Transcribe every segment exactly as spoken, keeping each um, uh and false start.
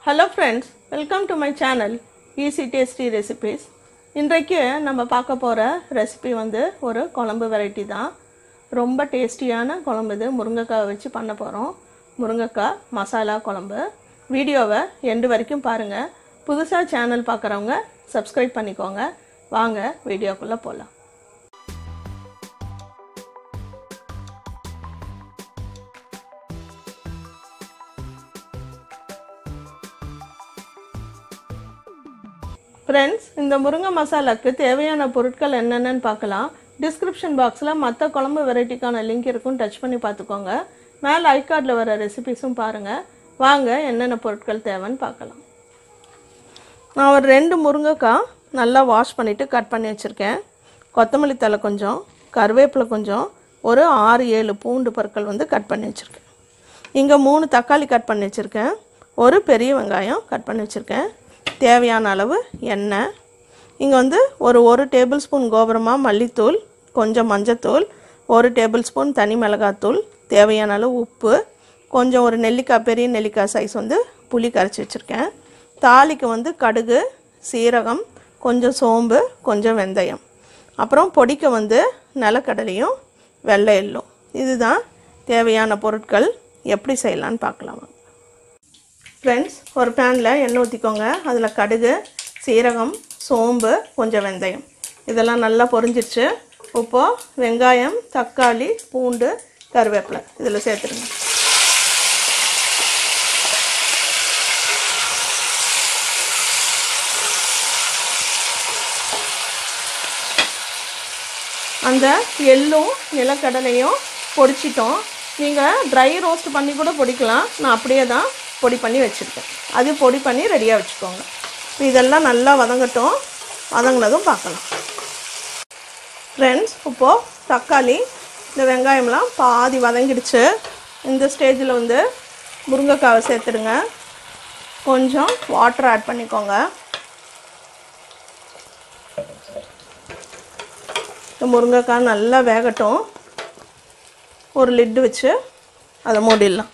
Hello friends, welcome to my channel Easy Tasty Recipes. இன்றைக்கு நம்ம பார்க்க போற ரெசிபி வந்து ஒரு குழம்பு வெரைட்டி தான். ரொம்ப டேஸ்டியான குழம்பு இது. முருங்கைக்காய் வச்சு பண்ண போறோம். முருங்கைக்காய் மசாலா குழம்பு. வீடியோவை எண்டு வரைக்கும் பாருங்க. புதுசா சேனல் பார்க்கறவங்க Subscribe பண்ணிக்கோங்க. வாங்க வீடியோக்குள்ள போலாம். Friends, இந்த முருங்கை மசாலாக்கு தேவையான பொருட்கள் என்னென்னன்னு பார்க்கலாம். டிஸ்கிரிப்ஷன் பாக்ஸ்ல மற்ற குழம்பு வெரைட்டிக்கான லிங்க் இருக்கும், டச் பண்ணி பார்த்துக்கோங்க. மேலே ஐ கார்டில் வர ரெசிபிஸும் பாருங்க. வாங்க என்னென்ன பொருட்கள் தேவைன்னு பார்க்கலாம். நான் ஒரு ரெண்டு முருங்கைக்காய் நல்லா வாஷ் பண்ணிட்டு கட் பண்ணி வச்சிருக்கேன். கொத்தமல்லி தழை கொஞ்சம், கருவேப்பிலை கொஞ்சம், ஒரு ஆறு ஏழு பூண்டு பற்கள் வந்து கட் பண்ணி வச்சிருக்கேன். இங்கே மூணு தக்காளி கட் பண்ணி வச்சிருக்கேன். ஒரு பெரிய வெங்காயம் கட் பண்ணி வச்சிருக்கேன். தேவையான அளவு எண்ணெய். இங்கே வந்து ஒரு ஒரு டேபிள் ஸ்பூன் கோபுரமா மல்லித்தூள், கொஞ்சம் மஞ்சத்தூள், ஒரு டேபிள் ஸ்பூன் தனி மிளகாத்தூள், தேவையான அளவு உப்பு, கொஞ்சம் ஒரு நெல்லிக்காய் பெரிய நெல்லிக்காய் சைஸ் வந்து புளி கரைச்சி வச்சுருக்கேன். தாளிக்கு வந்து கடுகு, சீரகம், கொஞ்சம் சோம்பு, கொஞ்சம் வெந்தயம், அப்புறம் பொடிக்க வந்து நிலக்கடலையும் வெள்ளை எள்ளும். இதுதான் தேவையான பொருட்கள். எப்படி செய்யலான்னு பார்க்கலாம். ஃப்ரெண்ட்ஸ், ஒரு பேனில் எண்ணெய் ஊற்றிக்கோங்க. அதில் கடுகு, சீரகம், சோம்பு, கொஞ்சம் வெந்தயம் இதெல்லாம் நல்லா பொரிஞ்சிடுச்சு. இப்போது வெங்காயம், தக்காளி, பூண்டு, கருவேப்பிலை இதில் சேர்த்துருங்க. அந்த எள்ளும் நிலக்கடலையும் பொடிச்சிட்டோம். நீங்கள் ட்ரை ரோஸ்ட் பண்ணி கூட பொடிக்கலாம். நான் அப்படியே தான் பொடி பண்ணி வச்சுருக்கேன். அது பொடி பண்ணி ரெடியாக வச்சுக்கோங்க. இதெல்லாம் நல்லா வதங்கட்டும். வதங்கினதும் பார்க்கலாம். ஃப்ரெண்ட்ஸ், இப்போது தக்காளி இந்த வெங்காயம்லாம் பாதி வதங்கிடுச்சு. இந்த ஸ்டேஜில் வந்து முருங்கைக்காவை சேர்த்துடுங்க. கொஞ்சம் வாட்டர் ஆட் பண்ணிக்கோங்க. இந்த முருங்கைக்காய் நல்லா வேகட்டும். ஒரு லிட்டு வச்சு அதை மூடிடலாம்.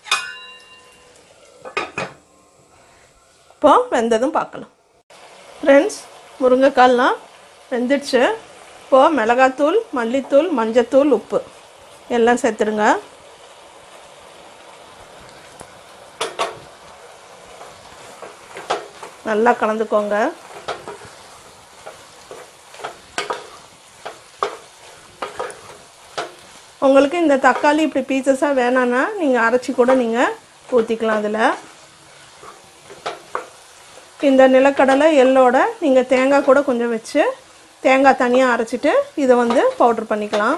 இப்போ வெந்ததும் பார்க்கலாம். ஃப்ரெண்ட்ஸ், முருங்கைக்காய்லாம் வெந்துடுச்சு. இப்போது மிளகாத்தூள், மல்லித்தூள், மஞ்சத்தூள், உப்பு எல்லாம் சேர்த்துருங்க. நல்லா கலந்துக்கோங்க. உங்களுக்கு இந்த தக்காளி இப்படி பீசஸாக வேணான்னா நீங்கள் அரைச்சி கூட நீங்கள் ஊற்றிக்கலாம். அதில் இந்த நிலக்கடலை எள்ளோட நீங்கள் தேங்காய் கூட கொஞ்சம் வச்சு தேங்காய் தனியாக அரைச்சிட்டு இதை வந்து பவுட்ரு பண்ணிக்கலாம்.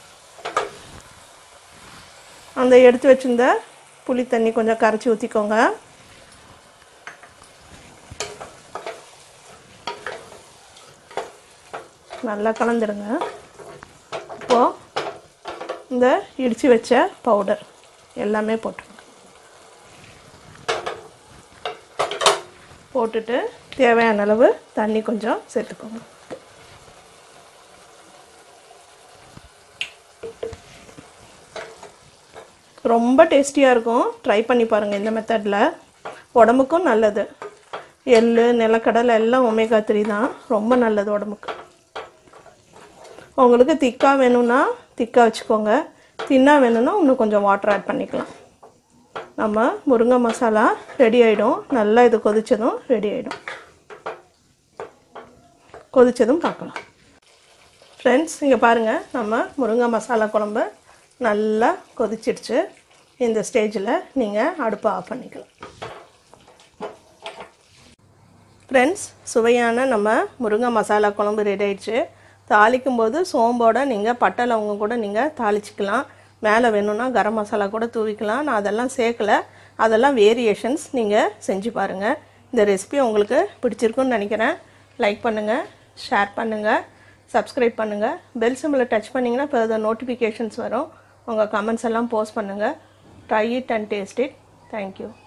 அந்த எடுத்து வச்சுருந்த புளி தண்ணி கொஞ்சம் கரைச்சி ஊற்றிக்கோங்க. நல்லா கலந்துடுங்க. இப்போது இந்த இடித்து வச்ச பவுடர் எல்லாமே போட்டுருங்க. போட்டுட்டு தேவையான அளவு தண்ணி கொஞ்சம் சேர்த்துக்கோங்க. ரொம்ப டேஸ்டியாக இருக்கும். ட்ரை பண்ணி பாருங்கள் இந்த மெத்தடில். உடம்புக்கும் நல்லது. எள், நிலக்கடலை எல்லாம் ஒமேகா த்ரீ தான். ரொம்ப நல்லது உடம்புக்கு. உங்களுக்கு திக்காக வேணும்னா திக்காக வச்சுக்கோங்க. தின்னா வேணும்னா இன்னும் கொஞ்சம் வாட்டர் ஆட் பண்ணிக்கலாம். நம்ம முருங்கை மசாலா ரெடி ஆகிடும். நல்லா இது கொதித்ததும் ரெடி ஆகிடும். கொதித்ததும் பார்க்கலாம். ஃப்ரெண்ட்ஸ், இங்கே பாருங்கள், நம்ம முருங்கை மசாலா குழம்பு நல்லா கொதிச்சிடுச்சு. இந்த ஸ்டேஜில் நீங்கள் அடுப்பை ஆஃப் பண்ணிக்கலாம். ஃப்ரெண்ட்ஸ், சுவையான நம்ம முருங்கை மசாலா குழம்பு ரெடி ஆகிடுச்சு. தாளிக்கும் போது சோம்போடு நீங்கள் பட்டை லவங்கம் கூட நீங்கள் தாளிச்சிக்கலாம். மேலே வேணும்னா கரம் மசாலா கூட தூவிக்கலாம். நான் அதெல்லாம் சேர்க்கலை. அதெல்லாம் வேரியேஷன்ஸ். நீங்கள் செஞ்சு பாருங்கள். இந்த ரெசிபி உங்களுக்கு பிடிச்சிருக்குன்னு நினைக்கிறேன். லைக் பண்ணுங்கள், ஷேர் பண்ணுங்கள், சப்ஸ்கிரைப் பண்ணுங்கள். பெல் சிம்பிளை டச் பண்ணிங்கன்னா இப்போ அதை நோட்டிஃபிகேஷன்ஸ் வரும். உங்கள் கமெண்ட்ஸ் எல்லாம் போஸ்ட் பண்ணுங்கள். Try it and taste it. Thank you.